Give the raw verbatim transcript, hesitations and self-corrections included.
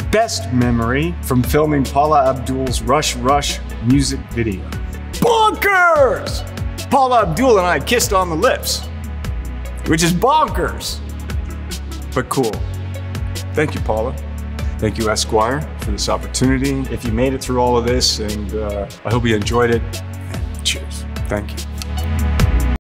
best memory from filming Paula Abdul's Rush Rush music video. Bonkers! Paula Abdul and I kissed on the lips, which is bonkers, but cool. Thank you, Paula. Thank you, Esquire, for this opportunity. If you made it through all of this, and uh, I hope you enjoyed it, cheers. Thank you.